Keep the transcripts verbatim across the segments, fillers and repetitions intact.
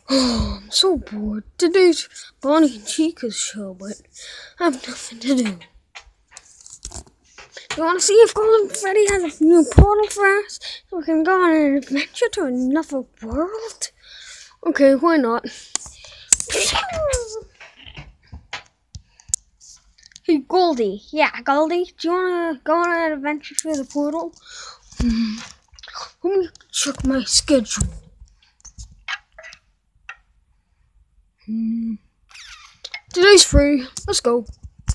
Oh, I'm so bored. Today's Bonnie and Chica's show, but I have nothing to do. You want to see if Golden Freddy has a new portal for us so we can go on an adventure to another world? Okay, why not? Hey, Goldie. Yeah, Goldie, do you want to go on an adventure through the portal? Hmm. Let me check my schedule. Hmm. Today's free. Let's go.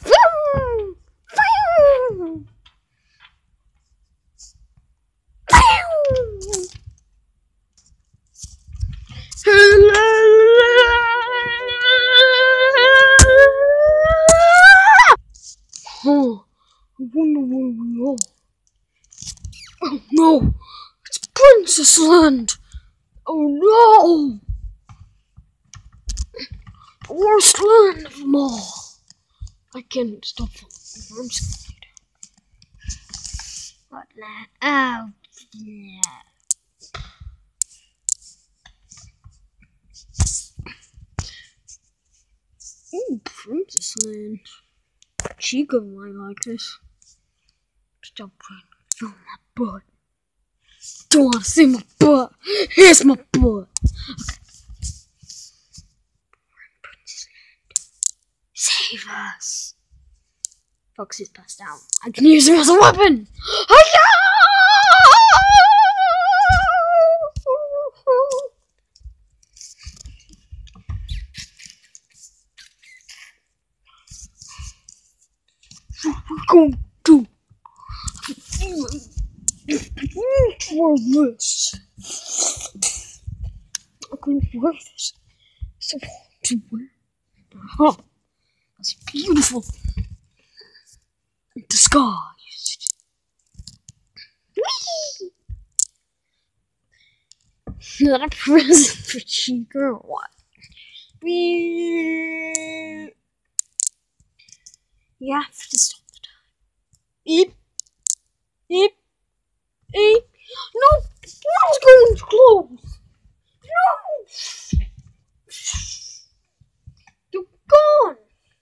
Oh, I wonder where we are. Oh no, it's Princess Land. Oh no, the worst land of them all. I can't stop falling. I'm scared. What land? Oh, yeah. Ooh, Princess Land. Chica might like this. Stop trying to film my butt. Don't want to see my butt. Here's my butt. Okay. Princess Land. Save us. Fox is passed out. I can use him as a weapon. We're going to for this. I'm going to wear this. So hard to wear. Huh. That's beautiful. Disguised. Whee! Is that a present for Chica or what? Whee! You have to stop the time. Eep. Eep. Eep. No! The portal's going to close! No! You're gone!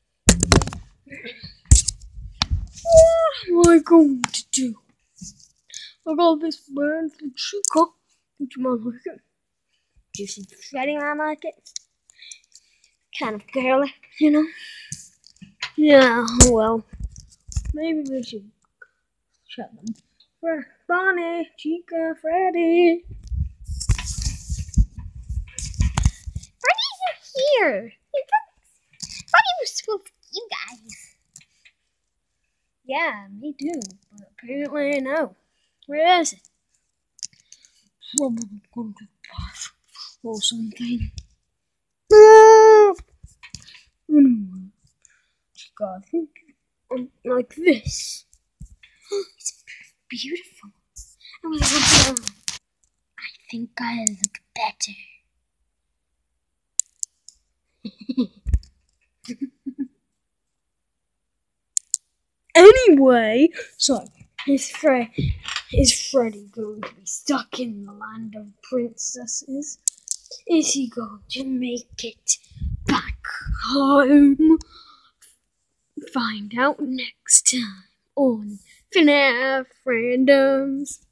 What am I going to do? I got this bird for Chica. Would you mind like it? Do you think Freddy might like it? Kind of girly, you know? Yeah, well, maybe we should shut them. For Bonnie, Chica, Freddy. Freddy's here. Freddy was supposed to you guys. Yeah, me too. But apparently no. Where is it? Probably going to the bathroom or something. Anyway, Chica, I think um, like this. It's beautiful. I'm gonna go down. I think I look better. Anyway, so is Fred is Freddy going to be stuck in the land of princesses? Is he going to make it back home? Find out next time on F NAF Randoms.